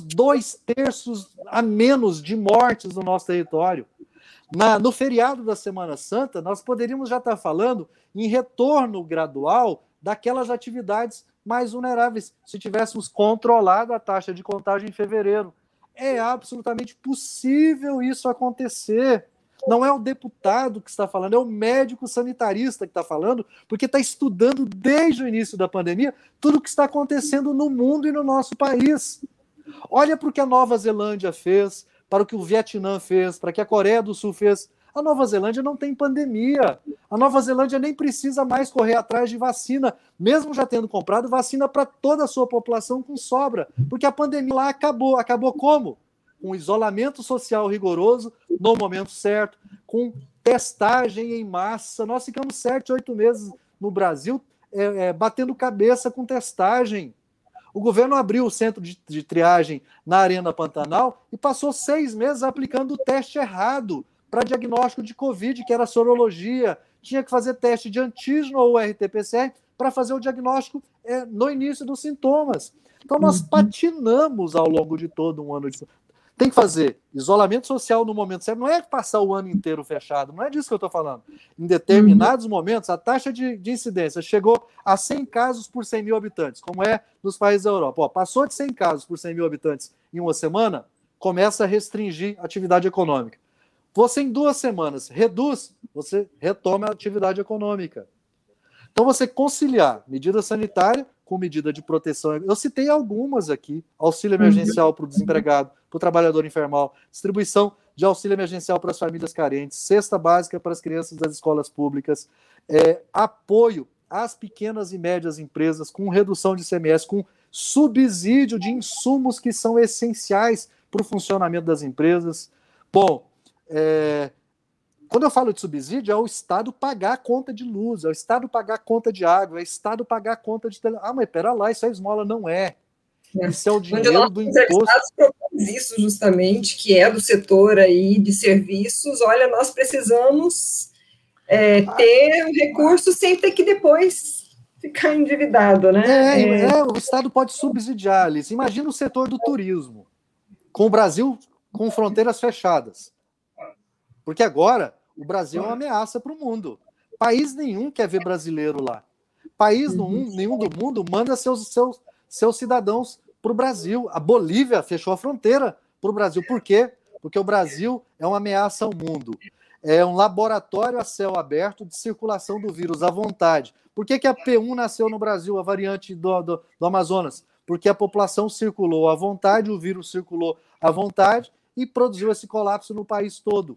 S2: 2/3 a menos de mortes no nosso território. No feriado da Semana Santa, nós poderíamos já estar falando em retorno gradual daquelas atividades mais vulneráveis, se tivéssemos controlado a taxa de contágio em fevereiro. É absolutamente possível isso acontecer. Não é o deputado que está falando, é o médico sanitarista que está falando, porque está estudando desde o início da pandemia tudo o que está acontecendo no mundo e no nosso país. Olha para o que a Nova Zelândia fez, para o que o Vietnã fez, para o que a Coreia do Sul fez. A Nova Zelândia não tem pandemia. A Nova Zelândia nem precisa mais correr atrás de vacina, mesmo já tendo comprado vacina para toda a sua população com sobra, porque a pandemia lá acabou. Acabou como? Com isolamento social rigoroso, no momento certo, com testagem em massa. Nós ficamos 7, 8 meses no Brasil batendo cabeça com testagem. O governo abriu o centro de triagem na Arena Pantanal e passou 6 meses aplicando o teste errado para diagnóstico de Covid, que era sorologia. Tinha que fazer teste de antígeno ou RT-PCR para fazer o diagnóstico no início dos sintomas. Então, nós patinamos ao longo de todo um ano. Tem que fazer isolamento social no momento certo. Não é passar o ano inteiro fechado, não é disso que eu estou falando. Em determinados momentos, a taxa de incidência chegou a 100 casos por 100 mil habitantes, como é nos países da Europa. Passou de 100 casos por 100 mil habitantes em uma semana, começa a restringir a atividade econômica. Você, em 2 semanas, reduz, você retoma a atividade econômica. Então, você conciliar medida sanitária com medida de proteção. Eu citei algumas aqui: auxílio emergencial para o desempregado, para o trabalhador informal, distribuição de auxílio emergencial para as famílias carentes, cesta básica para as crianças das escolas públicas, apoio às pequenas e médias empresas com redução de ICMS, com subsídio de insumos que são essenciais para o funcionamento das empresas. Bom, quando eu falo de subsídio, é o Estado pagar a conta de luz, é o Estado pagar a conta de água, é o Estado pagar a conta de telefone. Mas pera lá, isso é esmola, não é. Isso é o dinheiro do imposto.
S1: Isso justamente, que é do setor aí de serviços. Olha, nós precisamos ter um recurso sem ter que depois ficar endividado, né?
S2: O Estado pode subsidiar, Alice. Imagina o setor do turismo, com o Brasil com fronteiras fechadas. Porque agora o Brasil é uma ameaça para o mundo. País nenhum quer ver brasileiro lá. País nenhum do mundo manda seus cidadãos para o Brasil. A Bolívia fechou a fronteira para o Brasil. Por quê? Porque o Brasil é uma ameaça ao mundo. É um laboratório a céu aberto de circulação do vírus à vontade. Por que a P1 nasceu no Brasil, a variante do Amazonas? Porque a população circulou à vontade, o vírus circulou à vontade e produziu esse colapso no país todo.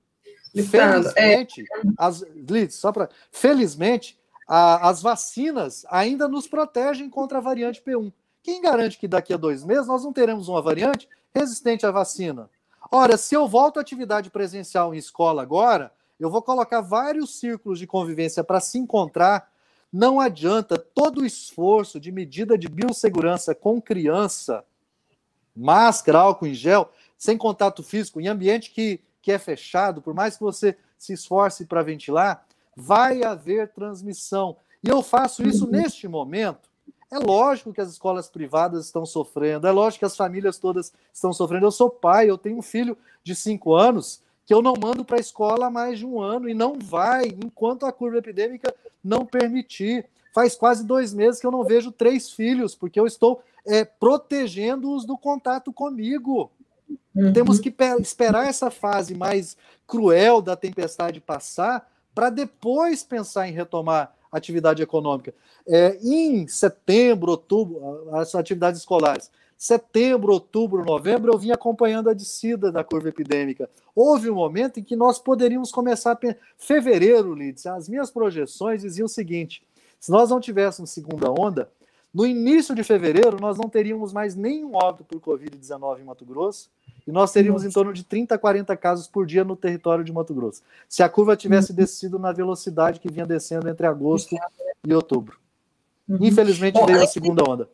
S2: Felizmente, as vacinas ainda nos protegem contra a variante P1. Quem garante que daqui a 2 meses nós não teremos uma variante resistente à vacina? Ora, se eu volto à atividade presencial em escola agora, eu vou colocar vários círculos de convivência para se encontrar. Não adianta todo o esforço de medida de biossegurança com criança, máscara, álcool em gel, sem contato físico, em ambiente que é fechado, por mais que você se esforce para ventilar, vai haver transmissão. E eu faço isso neste momento. É lógico que as escolas privadas estão sofrendo, é lógico que as famílias todas estão sofrendo. Eu sou pai, eu tenho um filho de 5 anos que eu não mando para a escola há mais de 1 ano e não vai enquanto a curva epidêmica não permitir. Faz quase 2 meses que eu não vejo 3 filhos, porque eu estou protegendo-os do contato comigo. Temos que esperar essa fase mais cruel da tempestade passar para depois pensar em retomar a atividade econômica. Em setembro, outubro, as atividades escolares, setembro, outubro, novembro, eu vim acompanhando a descida da curva epidêmica. Houve um momento em que nós poderíamos começar a pensar. Fevereiro, Lides, as minhas projeções diziam o seguinte: se nós não tivéssemos segunda onda, no início de fevereiro nós não teríamos mais nenhum óbito por Covid-19 em Mato Grosso, e nós teríamos em torno de 30 a 40 casos por dia no território de Mato Grosso, se a curva tivesse descido na velocidade que vinha descendo entre agosto e outubro. Infelizmente veio a segunda onda.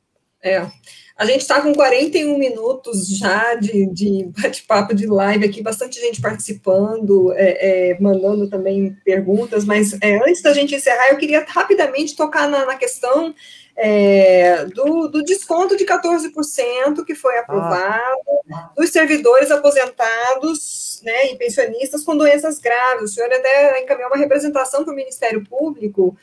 S1: A gente está com 41 minutos já de bate-papo, de live aqui, bastante gente participando, mandando também perguntas, mas antes da gente encerrar, eu queria rapidamente tocar na questão do desconto de 14% que foi aprovado dos servidores aposentados, né, e pensionistas com doenças graves. O senhor até encaminhou uma representação para o Ministério Público.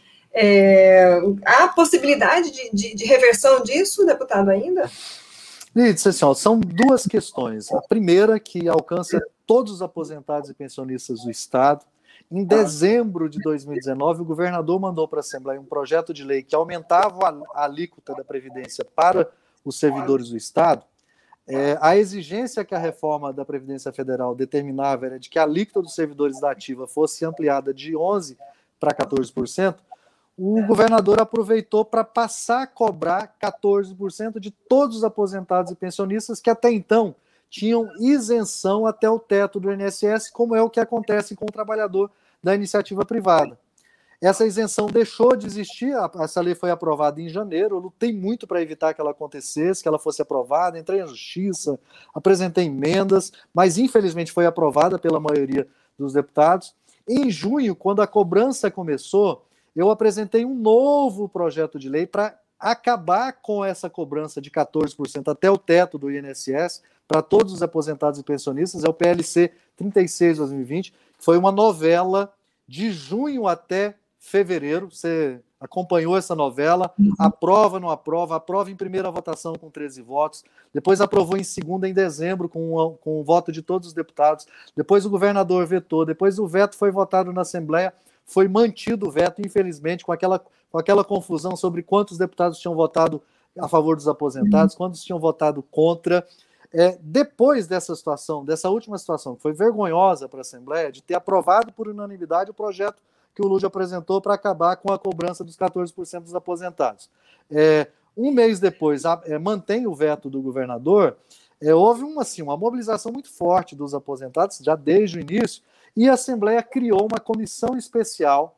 S1: Há possibilidade de reversão disso, deputado, ainda?
S2: Lides, assim, são 2 questões. A primeira, que alcança todos os aposentados e pensionistas do Estado. Em dezembro de 2019, o governador mandou para a Assembleia um projeto de lei que aumentava a alíquota da Previdência para os servidores do Estado. A exigência que a reforma da Previdência Federal determinava era de que a alíquota dos servidores da ativa fosse ampliada de 11% para 14%. O governador aproveitou para passar a cobrar 14% de todos os aposentados e pensionistas que até então tinham isenção até o teto do INSS, como é o que acontece com o trabalhador da iniciativa privada. Essa isenção deixou de existir, essa lei foi aprovada em janeiro, eu lutei muito para evitar que ela acontecesse, que ela fosse aprovada, entrei na justiça, apresentei emendas, mas infelizmente foi aprovada pela maioria dos deputados. Em junho, quando a cobrança começou, eu apresentei um novo projeto de lei para acabar com essa cobrança de 14% até o teto do INSS para todos os aposentados e pensionistas, é o PLC 36/2020, que foi uma novela de junho até fevereiro. Você acompanhou essa novela, aprova, não aprova, aprova em primeira votação com 13 votos, depois aprovou em segunda em dezembro com o voto de todos os deputados, depois o governador vetou, depois o veto foi votado na Assembleia, foi mantido o veto, infelizmente, com aquela confusão sobre quantos deputados tinham votado a favor dos aposentados, quantos tinham votado contra. Depois dessa situação, dessa última situação, que foi vergonhosa para a Assembleia, de ter aprovado por unanimidade o projeto que o Lula apresentou para acabar com a cobrança dos 14% dos aposentados. Um mês depois, mantém o veto do governador, houve uma mobilização muito forte dos aposentados, já desde o início, e a Assembleia criou uma comissão especial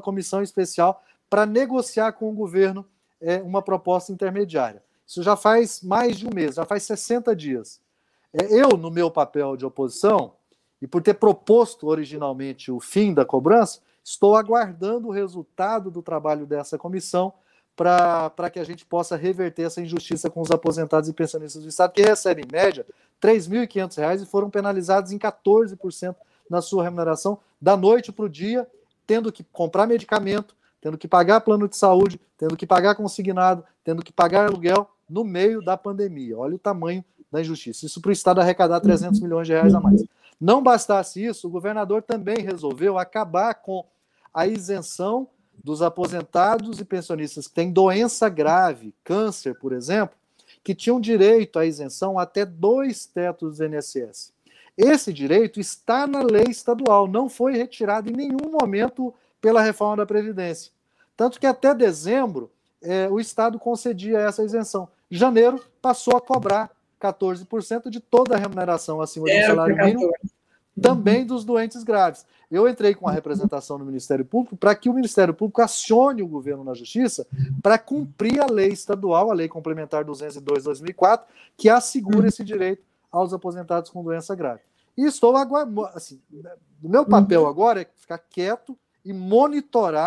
S2: para negociar com o governo uma proposta intermediária. Isso já faz mais de um mês, já faz 60 dias. Eu, no meu papel de oposição, e por ter proposto originalmente o fim da cobrança, estou aguardando o resultado do trabalho dessa comissão para que a gente possa reverter essa injustiça com os aposentados e pensionistas do Estado, que recebem, em média, R$ 3.500 e foram penalizados em 14% na sua remuneração, da noite para o dia, tendo que comprar medicamento, tendo que pagar plano de saúde, tendo que pagar consignado, tendo que pagar aluguel no meio da pandemia. Olha o tamanho da injustiça. Isso para o Estado arrecadar 300 milhões de reais a mais. Não bastasse isso, o governador também resolveu acabar com a isenção dos aposentados e pensionistas que têm doença grave, câncer, por exemplo, que tinham direito à isenção até 2 tetos do INSS. Esse direito está na lei estadual, não foi retirado em nenhum momento pela reforma da Previdência. Tanto que até dezembro o Estado concedia essa isenção. Em janeiro passou a cobrar 14% de toda a remuneração acima do salário mínimo, também dos doentes graves. Eu entrei com a representação no Ministério Público para que o Ministério Público acione o governo na Justiça para cumprir a lei estadual, a Lei Complementar 202/2004, que assegura esse direito aos aposentados com doença grave. E estou aguardando, o meu papel agora é ficar quieto e monitorar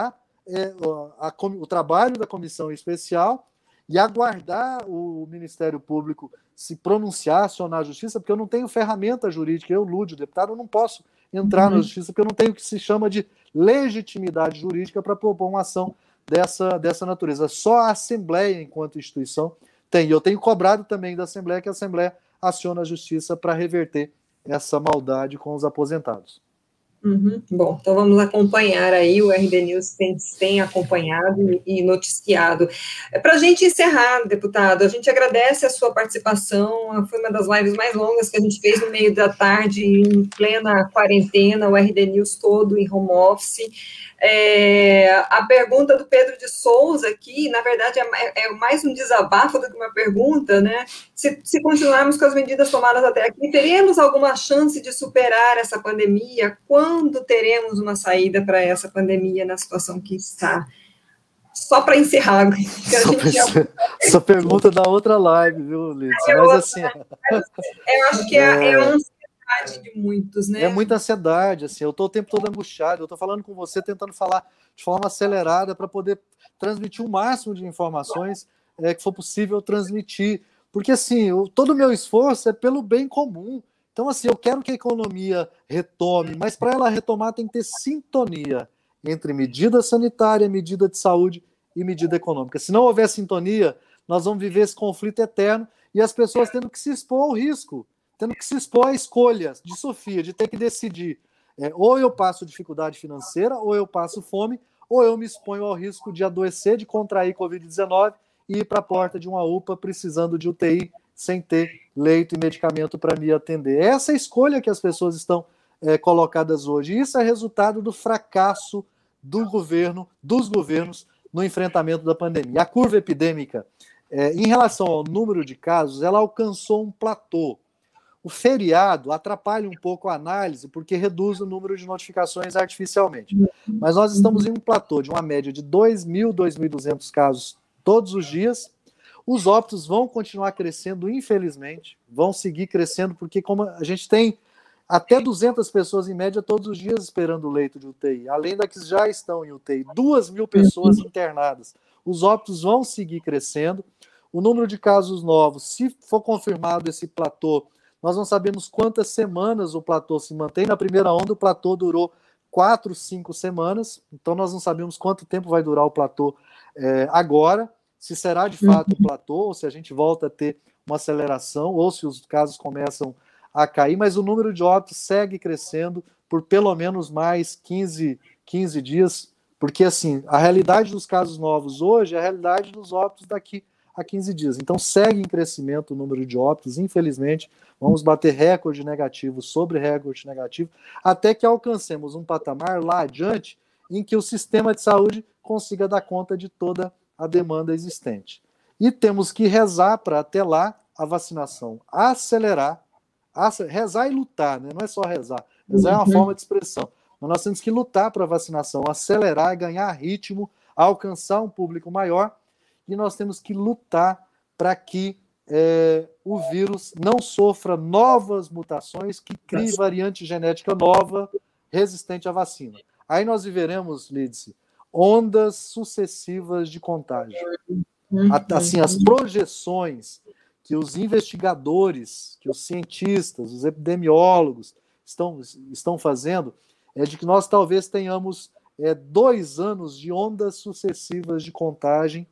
S2: o trabalho da comissão especial e aguardar o Ministério Público se pronunciar, acionar a justiça, porque eu não tenho ferramenta jurídica, eu, Lúdio, deputado, eu não posso entrar na justiça, porque eu não tenho o que se chama de legitimidade jurídica para propor uma ação dessa natureza. Só a Assembleia, enquanto instituição, tem. E eu tenho cobrado também da Assembleia que a Assembleia acione a justiça para reverter essa maldade com os aposentados.
S1: Bom, então vamos acompanhar aí, o RD News tem acompanhado e noticiado. Para a gente encerrar, deputado, a gente agradece a sua participação, foi uma das lives mais longas que a gente fez no meio da tarde, em plena quarentena, o RD News todo em home office. A pergunta do Pedro de Souza aqui, na verdade, é mais um desabafo do que uma pergunta, né? Se continuarmos com as medidas tomadas até aqui, teremos alguma chance de superar essa pandemia? Quando teremos uma saída para essa pandemia na situação que está? Só para encerrar.
S2: Essa pergunta da outra live, viu, Liz? Mas assim...
S1: Eu acho que é a ansiedade de muitos, né?
S2: É muita ansiedade, assim, eu estou o tempo todo angustiado, eu estou falando com você, tentando falar de forma acelerada para poder transmitir o máximo de informações que for possível transmitir, porque assim, todo o meu esforço é pelo bem comum. Então, assim, eu quero que a economia retome, mas para ela retomar tem que ter sintonia entre medida sanitária, medida de saúde e medida econômica. Se não houver sintonia, nós vamos viver esse conflito eterno e as pessoas tendo que se expor ao risco, tendo que se expor à escolha de Sofia, de ter que decidir. Ou eu passo dificuldade financeira, ou eu passo fome, ou eu me exponho ao risco de adoecer, de contrair Covid-19 e ir para a porta de uma UPA precisando de UTI, sem ter leito e medicamento para me atender. Essa é a escolha que as pessoas estão colocadas hoje. Isso é resultado do fracasso do governo, dos governos, no enfrentamento da pandemia. A curva epidêmica, em relação ao número de casos, ela alcançou um platô. O feriado atrapalha um pouco a análise, porque reduz o número de notificações artificialmente. Mas nós estamos em um platô de uma média de 2.000, 2.200 casos todos os dias. Os óbitos vão continuar crescendo, infelizmente, vão seguir crescendo, porque como a gente tem até 200 pessoas em média todos os dias esperando o leito de UTI, além das que já estão em UTI, 2.000 pessoas internadas. Os óbitos vão seguir crescendo. O número de casos novos, se for confirmado esse platô, nós não sabemos quantas semanas o platô se mantém. Na primeira onda, o platô durou 4, 5 semanas, então nós não sabemos quanto tempo vai durar o platô agora, se será de fato o platô, ou se a gente volta a ter uma aceleração, ou se os casos começam a cair, mas o número de óbitos segue crescendo por pelo menos mais 15 dias, porque assim, a realidade dos casos novos hoje é a realidade dos óbitos daqui a 15 dias. Então segue em crescimento o número de óbitos, infelizmente, vamos bater recorde negativo sobre recorde negativo, até que alcancemos um patamar lá adiante em que o sistema de saúde consiga dar conta de toda a demanda existente. E temos que rezar para até lá a vacinação acelerar, rezar e lutar, né? Não é só rezar, rezar é uma forma de expressão, mas nós temos que lutar para a vacinação acelerar, ganhar ritmo, alcançar um público maior, e nós temos que lutar para que o vírus não sofra novas mutações que criem variante genética nova resistente à vacina. Aí nós viveremos, Lídice, ondas sucessivas de contágio. Assim, as projeções que os investigadores, que os cientistas, os epidemiólogos estão fazendo é de que nós talvez tenhamos 2 anos de ondas sucessivas de contágio.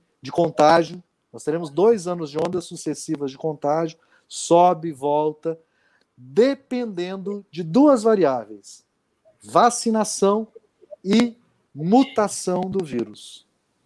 S2: Nós teremos 2 anos de ondas sucessivas de contágio, sobe e volta, dependendo de 2 variáveis: vacinação e mutação do vírus.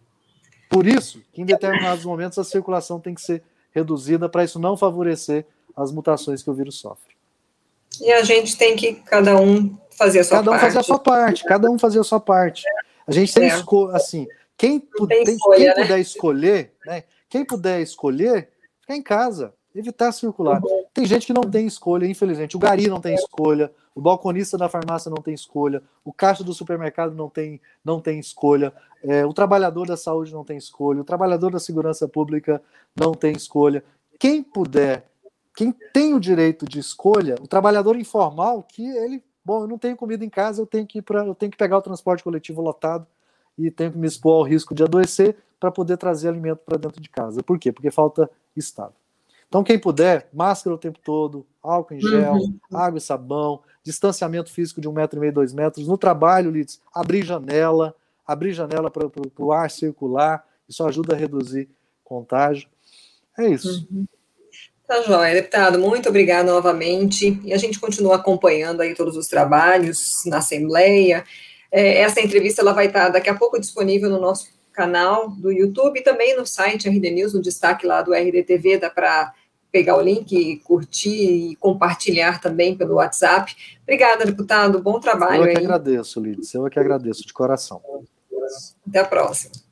S2: Por isso que em determinados momentos a circulação tem que ser reduzida para isso não favorecer as mutações que o vírus sofre.
S1: E a gente tem que cada um fazer a sua parte.
S2: Cada um fazer a sua parte. A gente tem assim, quem puder escolher, né? Quem puder escolher, ficar em casa, evitar circular. Tem gente que não tem escolha, infelizmente. O gari não tem escolha, o balconista da farmácia não tem escolha, o caixa do supermercado não tem escolha, o trabalhador da saúde não tem escolha, o trabalhador da segurança pública não tem escolha. Quem puder, quem tem o direito de escolha, o trabalhador informal, que ele, eu não tenho comida em casa, eu tenho que pegar o transporte coletivo lotado, e tenho que me expor ao risco de adoecer para poder trazer alimento para dentro de casa. Por quê? Porque falta estado. Então, quem puder, máscara o tempo todo, álcool em gel, água e sabão, distanciamento físico de 1,5 m, 2 metros. No trabalho, Lides, abrir janela para o ar circular, isso ajuda a reduzir contágio. É isso.
S1: Tá joia, deputado, muito obrigada novamente, e a gente continua acompanhando aí todos os trabalhos na Assembleia. Essa entrevista ela vai estar daqui a pouco disponível no nosso canal do YouTube e também no site RD News, no destaque lá do RDTV, dá para pegar o link, curtir e compartilhar também pelo WhatsApp. Obrigada, deputado, bom trabalho aí.
S2: Eu que agradeço, Lides, eu que agradeço de coração.
S1: Até a próxima.